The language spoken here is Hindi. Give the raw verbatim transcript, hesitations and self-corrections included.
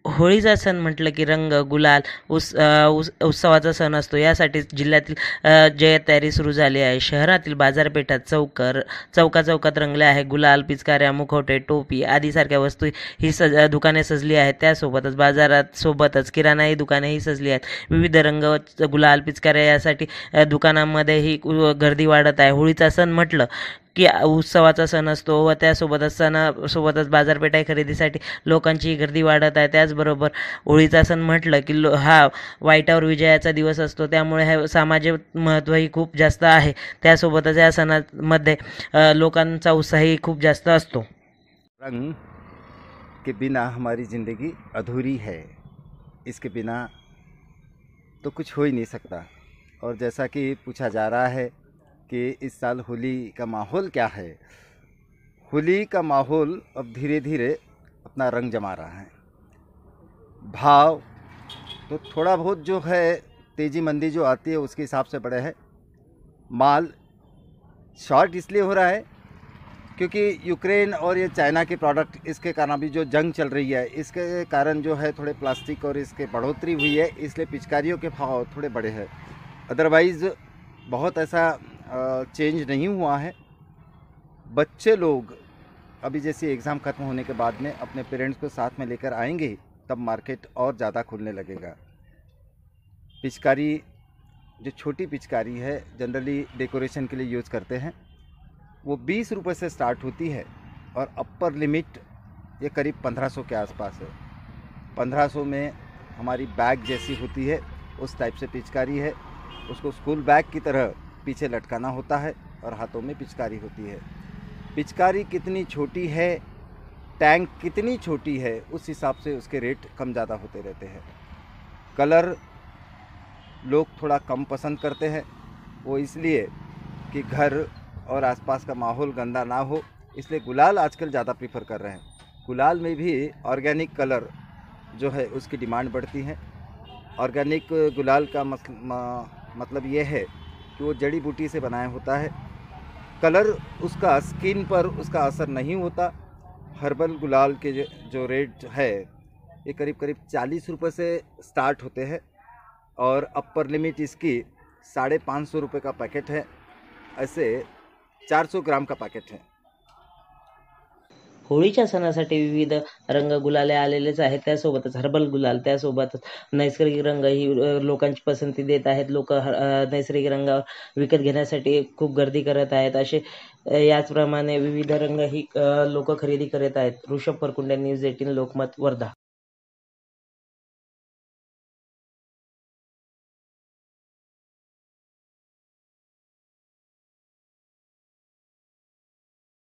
होळीचा सण म्हटलं की रंग, गुलाल, उस अ, उस उत्सवाचा सण असतो. यासाठी जिल्ह्यातील अ, जय्यत तयारी सुरू झाली आहे. शहरातील बाजारपेठात चौक चौका-चौकात रंगल्या आहे. गुलाल, पिचकाऱ्या, मुखवटे, टोपी आदीसारख्या वस्तू ही सज अ, दुकाने सजली आहेत. त्यासोबतच बाजारात सोबतच किराणाही दुकानेही सजली आहेत. विविध रंग, गुलाल, पिचकाऱ्या यासाठी अ, दुकानांमध्येही उ गर्दी वाढत आहे. होळीचा सण म्हटलं की उत्सवाचा सण असतो व त्यासोबतच सणासोबतच बाजारपेठाही खरेदीसाठी लोकांची गर्दी वाढत आहे. त्याचबरोबर होळीचा सण म्हटलं की लो हा वाईटावर विजयाचा दिवस असतो, त्यामुळे हे सामाजिक महत्त्वही खूप जास्त आहे. त्यासोबतच या सणामध्ये अ, लोकांचा उत्साहही खूप जास्त असतो. रंग के बिना हमारी ज़िंदगी अधूरी है, इसके बिना तो कुछ हो ही नहीं सकता। और जैसा कि पूछा जा रहा है कि इस साल होली का माहौल क्या है, होली का माहौल अब धीरे धीरे अपना रंग जमा रहा है। भाव तो थोड़ा बहुत जो है तेज़ी मंदी जो आती है उसके हिसाब से बढ़े है। माल शॉर्ट इसलिए हो रहा है क्योंकि यूक्रेन और ये चाइना के प्रोडक्ट, इसके कारण अभी जो जंग चल रही है इसके कारण जो है थोड़े प्लास्टिक और इसके बढ़ोतरी हुई है, इसलिए पिचकारियों के भाव थोड़े बड़े हैं। अदरवाइज़ बहुत ऐसा चेंज नहीं हुआ है। बच्चे लोग अभी जैसे एग्ज़ाम ख़त्म होने के बाद में अपने पेरेंट्स को साथ में लेकर आएंगे, तब मार्केट और ज़्यादा खुलने लगेगा। पिचकारी जो छोटी पिचकारी है जनरली डेकोरेशन के लिए यूज़ करते हैं, वो बीस रुपये से स्टार्ट होती है और अपर लिमिट ये करीब पंद्रह सौ के आसपास है। पंद्रह सौ में हमारी बैग जैसी होती है उस टाइप से पिचकारी है। उसको स्कूल बैग की तरह पीछे लटकाना होता है और हाथों में पिचकारी होती है। पिचकारी कितनी छोटी है, टैंक कितनी छोटी है, उस हिसाब से उसके रेट कम ज़्यादा होते रहते हैं। कलर लोग थोड़ा कम पसंद करते हैं, वो इसलिए कि घर और आसपास का माहौल गंदा ना हो, इसलिए गुलाल आजकल ज़्यादा प्रीफर कर रहे हैं। गुलाल में भी ऑर्गेनिक कलर जो है उसकी डिमांड बढ़ती है। ऑर्गेनिक गुलाल का मतलब ये है कि वो जड़ी बूटी से बनाया होता है। कलर उसका स्किन पर उसका असर नहीं होता। हर्बल गुलाल के जो, जो रेट है ये करीब करीब चालीस रुपये से स्टार्ट होते हैं और अपर लिमिट इसकी साढ़े पाँच सौ रुपये का पैकेट है। ऐसे चार सौ ग्राम का पैकेट है। होळीच्या सणासाठी विविध रंग गुलाले आलेलेच आहेत. त्यासोबतच हर्बल गुलाल, त्यासोबतच नैसर्गिक रंग ही अ, लोकांची पसंती देत आहेत. लोक नैसर्गिक रंग विकत घेण्यासाठी खूप गर्दी करत आहेत. असे अ, याचप्रमाणे विविध रंग ही लोक खरेदी करत आहेत. Rishabh Parkunde, news eighteen Lokmat, Wardha.